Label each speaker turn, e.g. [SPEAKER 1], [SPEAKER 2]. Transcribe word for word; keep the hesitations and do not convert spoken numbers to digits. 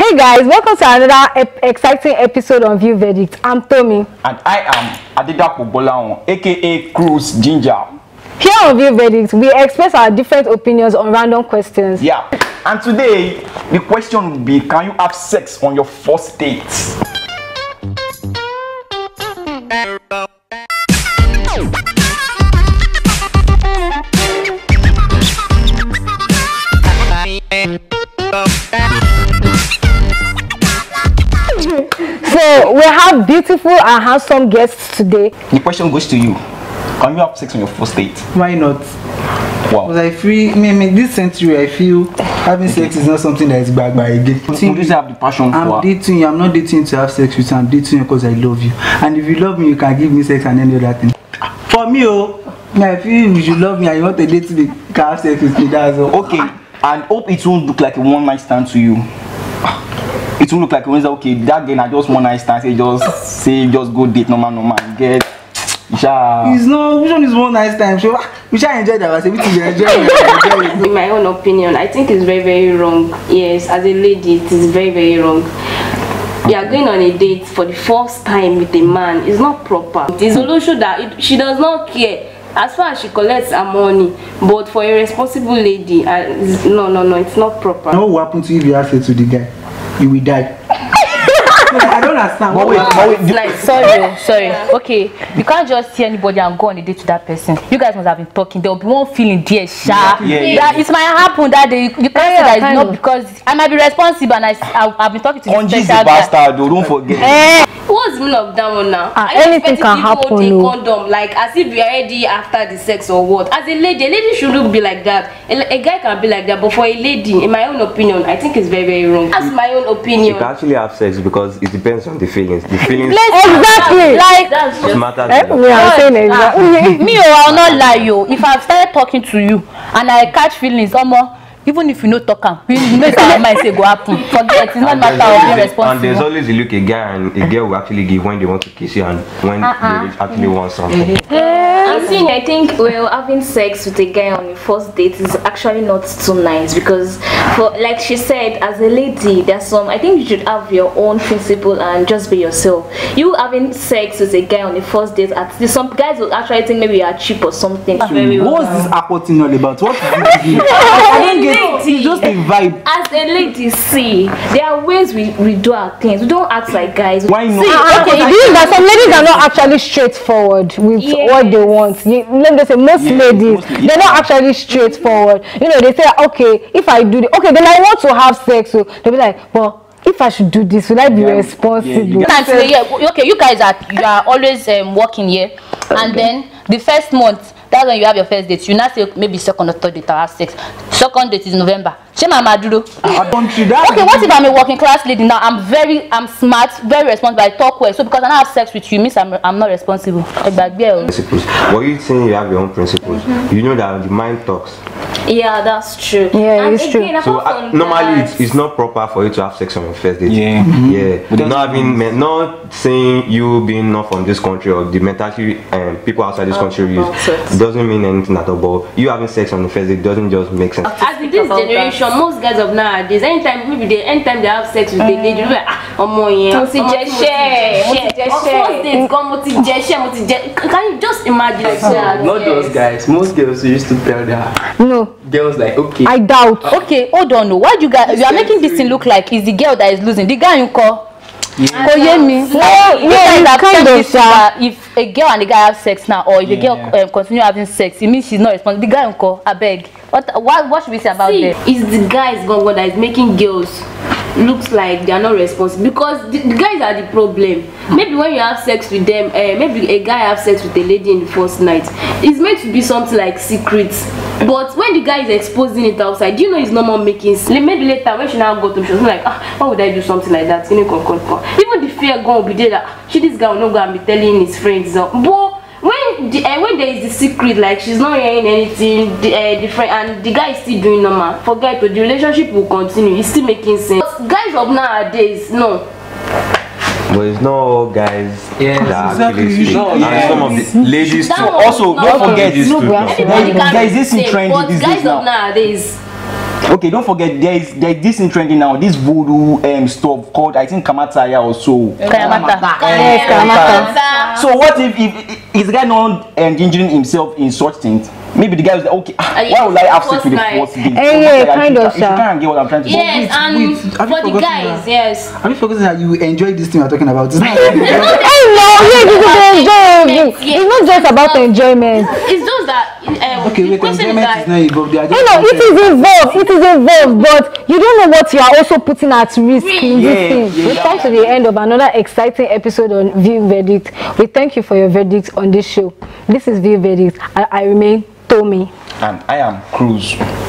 [SPEAKER 1] Hey guys, welcome to another ep exciting episode on View Verdict. I'm Tommy.
[SPEAKER 2] And I am Adedapo Bolawon, aka Cruz Ginger.
[SPEAKER 1] Here on View Verdict, we express our different opinions on random questions.
[SPEAKER 2] Yeah, and today, the question will be, can you have sex on your first date?
[SPEAKER 1] So we have beautiful and handsome guests today.
[SPEAKER 2] The question goes to you. Can you have sex on your first date?
[SPEAKER 3] Why not?
[SPEAKER 2] Wow.
[SPEAKER 3] Because I feel, I mean, in this century, I feel having sex is not something that is bad by again.
[SPEAKER 2] Would you have the passion
[SPEAKER 3] I'm
[SPEAKER 2] for?
[SPEAKER 3] dating you. I'm not dating you to have sex with you. I'm dating you because I love you. And if you love me, you can give me sex and any other thing. For me, oh, I feel if you love me and you want to date me, you can have sex with me. That's all.
[SPEAKER 2] Okay, and hope it won't look like a one night stand to you. It won't look like when okay, that girl I just one night stand, say just say just go date normal normal get. Yeah.
[SPEAKER 3] It's no, which one is one nice time? So we shall enjoy that. I say we enjoy it.
[SPEAKER 4] In my own opinion, I think it's very very wrong. Yes, as a lady, it is very very wrong. You are going on a date for the first time with a man. It's not proper. It is also that it, she does not care as far as she collects her money. But for a responsible lady, uh, no no no, it's not proper.
[SPEAKER 3] Now what will happen to you if you have sex with the guy? You will die. I don't understand.
[SPEAKER 2] But wait, but wait,
[SPEAKER 5] Like, sorry, oh, sorry. Yeah. Okay, you can't just see anybody and go on a date to that person. You guys must have been talking. There will be one feeling there, sha.
[SPEAKER 2] Yeah, yeah,
[SPEAKER 5] That it might happen that day. You, you can't
[SPEAKER 1] Yeah,
[SPEAKER 5] say that it's
[SPEAKER 1] kind
[SPEAKER 5] not
[SPEAKER 1] of.
[SPEAKER 5] because I might be responsible and I, I I've been talking to
[SPEAKER 2] Onji
[SPEAKER 5] this
[SPEAKER 2] is a
[SPEAKER 5] special guy.
[SPEAKER 2] bastard, though, don't forget.
[SPEAKER 1] Eh,
[SPEAKER 4] What's the meaning of that one now?
[SPEAKER 1] Ah,
[SPEAKER 4] Are you
[SPEAKER 1] anything
[SPEAKER 4] expecting
[SPEAKER 1] can
[SPEAKER 4] people
[SPEAKER 1] happen,
[SPEAKER 4] to take
[SPEAKER 1] no.
[SPEAKER 4] condom, like as if you're already after the sex or what? As a lady, a lady shouldn't be like that. A, a guy can be like that, but for a lady, in my own opinion, I think it's very very wrong. That's my own opinion.
[SPEAKER 6] You can actually have sex because it depends on the feelings. The feelings
[SPEAKER 1] exactly.
[SPEAKER 5] Like,
[SPEAKER 4] That's
[SPEAKER 6] it
[SPEAKER 4] just
[SPEAKER 6] matters.
[SPEAKER 1] Eh,
[SPEAKER 6] a lot.
[SPEAKER 1] we are saying exactly.
[SPEAKER 5] me, oh, I'll not lie, you. If I've started talking to you and I catch feelings, almost. Even if you know talk am, you know our mind say go happen. Forget, it's not
[SPEAKER 6] And
[SPEAKER 5] matter
[SPEAKER 6] there's
[SPEAKER 5] of being
[SPEAKER 6] always-
[SPEAKER 5] responsible.
[SPEAKER 6] And there's always a look a guy and a girl will actually give when they want to kiss you and when
[SPEAKER 5] Uh-uh.
[SPEAKER 6] they actually want something.
[SPEAKER 7] I'm saying I think well having sex with a guy on your first date is actually not too nice because for like she said as a lady there's some I think you should have your own principle and just be yourself. You having sex with a guy on the first date at least some guys will actually think maybe you are cheap or something. Very
[SPEAKER 3] What's
[SPEAKER 7] well.
[SPEAKER 3] this awkward thing all about? What is it? I don't get it's just a vibe.
[SPEAKER 7] As a lady, see, there are ways we, we do our things. We don't act like guys.
[SPEAKER 2] Why not?
[SPEAKER 7] See,
[SPEAKER 1] Ah,
[SPEAKER 7] okay,
[SPEAKER 1] do you know that some ladies are not actually straightforward with
[SPEAKER 7] Yes.
[SPEAKER 1] what they want? You, let me say most
[SPEAKER 2] Yes,
[SPEAKER 1] ladies,
[SPEAKER 2] mostly,
[SPEAKER 1] they're not actually straightforward. You know, they say, okay, if I do this, okay, then I want to have sex. So they'll be like, well, if I should do this, will I be
[SPEAKER 2] Yeah,
[SPEAKER 1] responsible?
[SPEAKER 2] yeah, you
[SPEAKER 5] Times, yeah, okay, you guys are you are always um, working here, and then the first month that's when you have your first date. You now say maybe second or third date I have sex. Second date is November. Shema Maduro.
[SPEAKER 3] I don't treat that.
[SPEAKER 5] Okay, what if I'm a working class lady now? I'm very, I'm smart, very responsible. I talk well. So because I don't have sex with you, means I'm, I'm not responsible. Like that girl.
[SPEAKER 6] Principles. But you saying you have your own principles.
[SPEAKER 7] Mm-hmm.
[SPEAKER 6] You know that the mind talks.
[SPEAKER 7] yeah, that's true.
[SPEAKER 1] Yeah,
[SPEAKER 7] and
[SPEAKER 1] it's true.
[SPEAKER 7] again,
[SPEAKER 6] So
[SPEAKER 7] apart
[SPEAKER 6] uh,
[SPEAKER 7] from
[SPEAKER 6] normally
[SPEAKER 7] that,
[SPEAKER 6] it's, it's not proper for you to have sex on your first date.
[SPEAKER 2] Yeah.
[SPEAKER 6] Yeah.
[SPEAKER 2] But that's
[SPEAKER 6] Not having me- not saying you being not from this country or the mentality um, people outside this country use
[SPEAKER 7] about it.
[SPEAKER 6] doesn't mean anything at all. But you having sex on the first date doesn't just make sense.
[SPEAKER 4] As in this
[SPEAKER 7] about
[SPEAKER 4] generation,
[SPEAKER 7] that.
[SPEAKER 4] most guys of nowadays, anytime maybe they anytime they have sex with a lady, they'll be like, ah, ọmọ yẹn,
[SPEAKER 7] Mo ti
[SPEAKER 4] ọmọ
[SPEAKER 7] jẹ
[SPEAKER 4] tí mo
[SPEAKER 7] ṣẹ́, mo ti
[SPEAKER 4] ti
[SPEAKER 7] jẹ
[SPEAKER 4] jẹ
[SPEAKER 7] ṣẹ́.
[SPEAKER 4] first date gan, mo ti jẹ ṣẹ́, mo ti jẹ. Can you just imagine like that?
[SPEAKER 8] Not those guys. Most girls used to tell their
[SPEAKER 1] No,
[SPEAKER 8] girls like, okay,
[SPEAKER 1] I doubt.
[SPEAKER 5] Okay, hold on. No. Why do you guys? You are making this thing look like it's the girl that is losing. The guy you call.
[SPEAKER 1] Oh, yeah, me.
[SPEAKER 5] No,
[SPEAKER 1] yeah,
[SPEAKER 5] you guys have
[SPEAKER 1] kind
[SPEAKER 5] said
[SPEAKER 1] of,
[SPEAKER 5] this,
[SPEAKER 1] sha.
[SPEAKER 5] uh, if a girl and a guy have sex now, or if
[SPEAKER 2] Yeah.
[SPEAKER 5] a girl um, continue having sex, it means she's not responsible. The guy you call, I beg. What? What? What should we say about
[SPEAKER 4] See,
[SPEAKER 5] that?
[SPEAKER 4] it's the guys gone that is making girls looks like they are not responsible because the, the guys are the problem. Maybe when you have sex with them, uh, maybe a guy have sex with a lady in the first night, it's meant to be something like secret. But when the guy is exposing it outside, do you know it's no more making sense? Maybe later when she now got to, she was like, ah, why would I do something like that? Even the fear gonna be there that ah, she this guy will not go and be telling his friends. Uh, but when the, uh, when there is the secret, like she's not hearing anything the, uh, different and the guy is still doing normal, forget it, the relationship will continue. It's still making sense. But guys of nowadays, no.
[SPEAKER 6] But it's not all guys
[SPEAKER 8] Yes,
[SPEAKER 6] that
[SPEAKER 3] exactly.
[SPEAKER 6] actually speak.
[SPEAKER 8] No,
[SPEAKER 6] And
[SPEAKER 8] yeah.
[SPEAKER 6] some of the ladies
[SPEAKER 4] That
[SPEAKER 6] too.
[SPEAKER 4] one-
[SPEAKER 2] Also,
[SPEAKER 4] no,
[SPEAKER 2] don't
[SPEAKER 4] no,
[SPEAKER 2] forget,
[SPEAKER 6] ladies
[SPEAKER 1] no,
[SPEAKER 6] too.
[SPEAKER 1] bro.
[SPEAKER 6] talk.
[SPEAKER 4] Everybody
[SPEAKER 2] There-
[SPEAKER 4] can
[SPEAKER 2] there is this
[SPEAKER 4] say,
[SPEAKER 2] trend
[SPEAKER 4] but
[SPEAKER 2] these
[SPEAKER 4] guys
[SPEAKER 2] days
[SPEAKER 4] of
[SPEAKER 2] now.
[SPEAKER 4] nowadays,
[SPEAKER 2] Okay, don't forget there is there is this in trending now. This voodoo um stuff called I think Kamataya or so.
[SPEAKER 5] Kayamata.
[SPEAKER 1] Yes, Karamata.
[SPEAKER 2] So what if if, if is the guy not endangering himself in such things? Maybe the guy was like, okay,
[SPEAKER 4] Uh,
[SPEAKER 2] why would I have sex
[SPEAKER 4] first
[SPEAKER 2] with the
[SPEAKER 4] night.
[SPEAKER 2] first date?
[SPEAKER 1] Eh, yeah,
[SPEAKER 2] Like,
[SPEAKER 1] kind
[SPEAKER 2] you
[SPEAKER 1] of,
[SPEAKER 2] can- You
[SPEAKER 1] sha.
[SPEAKER 2] can't get what I'm trying to say.
[SPEAKER 4] Yes,
[SPEAKER 3] wait,
[SPEAKER 4] and
[SPEAKER 3] wait, have you
[SPEAKER 4] for the
[SPEAKER 3] forgotten
[SPEAKER 4] guys,
[SPEAKER 3] that?
[SPEAKER 4] yes.
[SPEAKER 3] Have you forgotten that you enjoy this thing we're talking about? It's not
[SPEAKER 1] Hey, no, yeah, this is enjoyable.
[SPEAKER 4] Yes.
[SPEAKER 1] It's not just about enjoyment.
[SPEAKER 4] It's just that. Um,
[SPEAKER 3] okay,
[SPEAKER 4] the
[SPEAKER 3] wait,
[SPEAKER 4] question
[SPEAKER 3] enjoyment
[SPEAKER 4] that-
[SPEAKER 3] is not involved. They are
[SPEAKER 1] You
[SPEAKER 3] just
[SPEAKER 1] know, it
[SPEAKER 3] content.
[SPEAKER 1] is involved, it is involved, but you don't know what you are also putting at risk in this
[SPEAKER 2] Yeah,
[SPEAKER 1] thing.
[SPEAKER 2] yeah,
[SPEAKER 1] we
[SPEAKER 2] yeah.
[SPEAKER 1] come to the end of another exciting episode on View Verdict. We thank you for your verdict on this show. This is View Verdict. I, I remain Tommy.
[SPEAKER 2] And I am Cruz.